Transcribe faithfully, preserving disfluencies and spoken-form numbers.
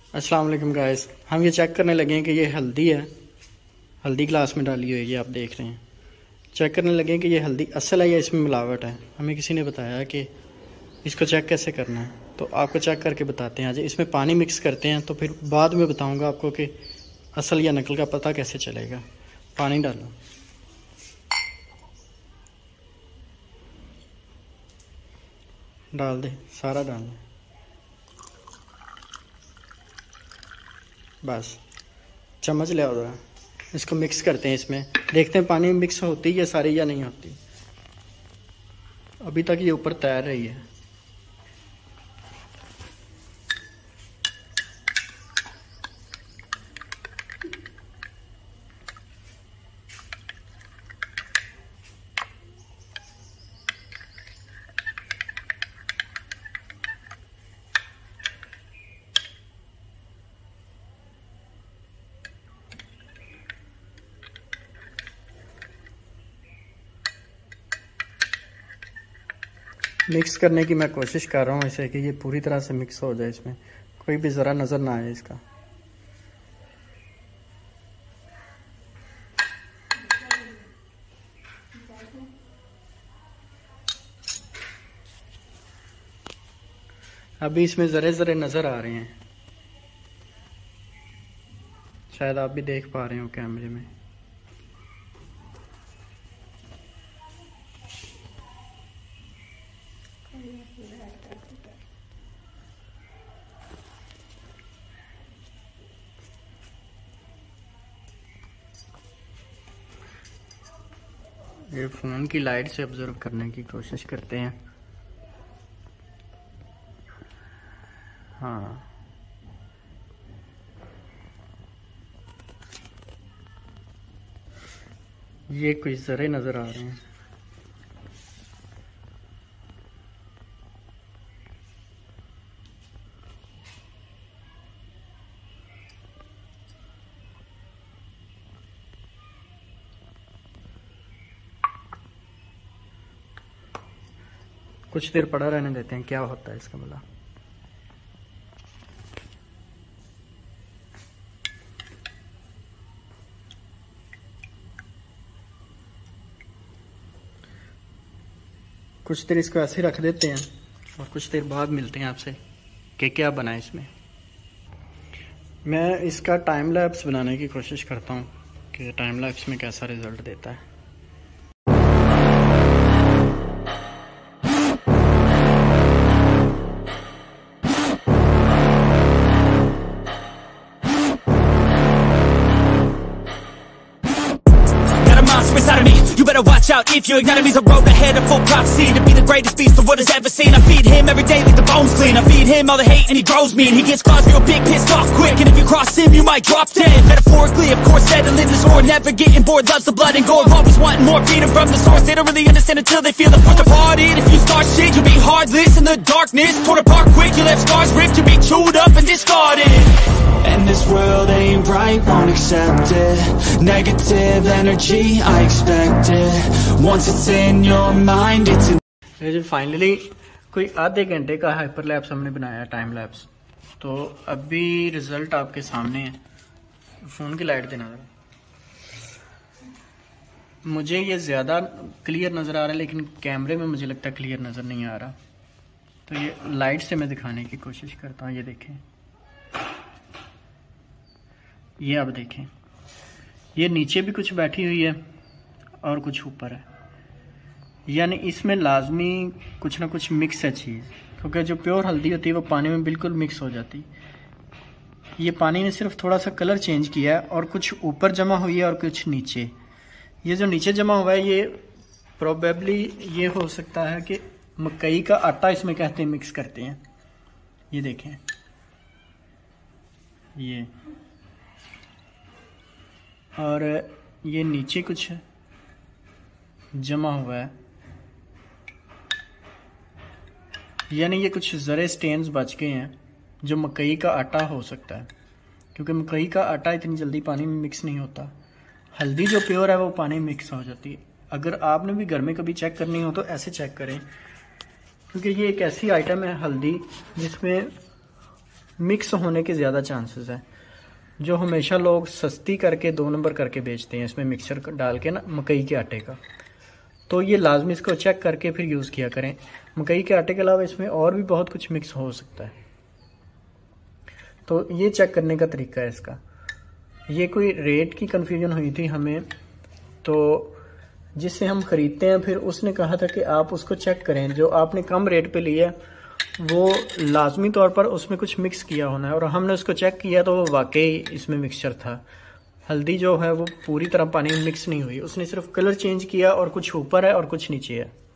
अस्सलाम वालेकुम गाइस, हम ये चेक करने लगे हैं कि ये हल्दी है, हल्दी ग्लास में डाली हुई है, ये आप देख रहे हैं। चेक करने लगे हैं कि ये हल्दी असल है या इसमें मिलावट है। हमें किसी ने बताया कि इसको चेक कैसे करना है, तो आपको चेक करके बताते हैं। आज इसमें पानी मिक्स करते हैं, तो फिर बाद में बताऊँगा आपको कि असल या नकल का पता कैसे चलेगा। पानी डालो, डाल दे, सारा डाल दे, बस चम्मच ले आओ ज़रा। इसको मिक्स करते हैं, इसमें देखते हैं पानी मिक्स होती है सारी या नहीं होती। अभी तक ये ऊपर तैर रही है। मिक्स करने की मैं कोशिश कर रहा हूँ इसे कि ये पूरी तरह से मिक्स हो जाए, इसमें कोई भी ज़रा नज़र ना आए इसका। अभी इसमें ज़रे ज़रे नज़र आ रहे हैं, शायद आप भी देख पा रहे हो कैमरे में। ये फ़ोन की लाइट से ऑब्जर्व करने की कोशिश करते हैं। हाँ, ये कुछ ज़रे नज़र आ रहे हैं। कुछ देर पड़ा रहने देते हैं, क्या होता है इसका भला। कुछ देर इसको ऐसे रख देते हैं और कुछ देर बाद मिलते हैं आपसे कि क्या बना है इसमें। मैं इसका टाइम लैप्स बनाने की कोशिश करता हूँ कि टाइम लैप्स में कैसा रिजल्ट देता है। Inside of me, you better watch out if you ignite me's a road ahead of full prophecy to be the greatest beast the world has ever seen. I feed him every day like the bones clean. I feed him all the hate and he grows me, and he gets claws real big, pissed off quick. And if you cross him, you might drop dead. Metaphorically, of course, settling the score, never getting bored, loves the blood and gore, always wanting more freedom from the source. They don't really understand until they feel the force departed. If you start shit, you'll be heartless in the darkness, torn apart quick. You left scars ripped, you'll be chewed up and discarded. And this world ain't right, won't accept it. Negative energy, I expect it. Once it's in your mind, it's in... जी finally कोई आधे घंटे का hyper lapse हमने बनाया, time lapse. तो अभी result आपके सामने है। फ़ोन की लाइट देना जरा। मुझे ये ज़्यादा क्लियर नज़र आ रहा है, लेकिन कैमरे में मुझे लगता है क्लियर नज़र नहीं आ रहा। तो ये लाइट से मैं दिखाने की कोशिश करता हूँ। ये देखें, ये आप देखें, ये नीचे भी कुछ बैठी हुई है और कुछ ऊपर है, यानी इसमें लाजमी कुछ ना कुछ मिक्स है चीज़, क्योंकि जो प्योर हल्दी होती है वो पानी में बिल्कुल मिक्स हो जाती। ये पानी ने सिर्फ थोड़ा सा कलर चेंज किया है और कुछ ऊपर जमा हुई है और कुछ नीचे। ये जो नीचे जमा हुआ है ये प्रोबेबली ये हो सकता है कि मकई का आटा इसमें कहते हैं मिक्स करते हैं। ये देखें, ये और ये नीचे कुछ जमा हुआ है, यानी ये कुछ ज़रे स्टेन्स बच गए हैं जो मकई का आटा हो सकता है, क्योंकि मकई का आटा इतनी जल्दी पानी में मिक्स नहीं होता। हल्दी जो प्योर है वो पानी में मिक्स हो जाती है। अगर आपने भी घर में कभी चेक करनी हो तो ऐसे चेक करें, क्योंकि ये एक ऐसी आइटम है हल्दी जिसमें मिक्स होने के ज़्यादा चांसेस हैं। जो हमेशा लोग सस्ती करके दो नंबर करके बेचते हैं इसमें मिक्सचर डाल के ना मकई के आटे का, तो ये लाजमी इसको चेक करके फिर यूज़ किया करें। मकई के आटे के अलावा इसमें और भी बहुत कुछ मिक्स हो सकता है, तो ये चेक करने का तरीका है इसका। ये कोई रेट की कन्फ्यूजन हुई थी हमें, तो जिससे हम ख़रीदते हैं फिर उसने कहा था कि आप उसको चेक करें, जो आपने कम रेट पे लिया है वो लाजमी तौर पर उसमें कुछ मिक्स किया होना है। और हमने उसको चेक किया तो वो वाकई इसमें मिक्सचर था। हल्दी जो है वो पूरी तरह पानी में मिक्स नहीं हुई, उसने सिर्फ कलर चेंज किया और कुछ ऊपर है और कुछ नीचे है।